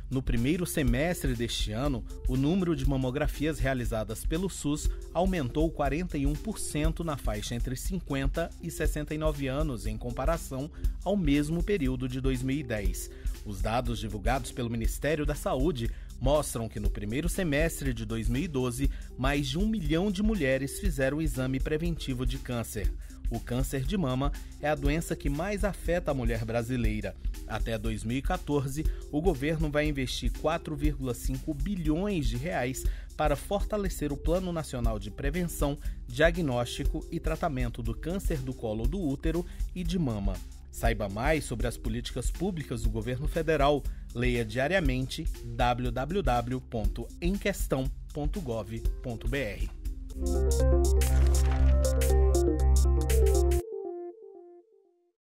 No primeiro semestre deste ano, o número de mamografias realizadas pelo SUS aumentou 41% na faixa entre 50 e 69 anos em comparação ao mesmo período de 2010. Os dados divulgados pelo Ministério da Saúde mostram que no primeiro semestre de 2012, mais de 1 milhão de mulheres fizeram o exame preventivo de câncer. O câncer de mama é a doença que mais afeta a mulher brasileira. Até 2014, o governo vai investir 4,5 bilhões de reais para fortalecer o Plano Nacional de Prevenção, Diagnóstico e Tratamento do Câncer do Colo do Útero e de Mama. Saiba mais sobre as políticas públicas do governo federal. Leia diariamente www.emquestão.gov.br.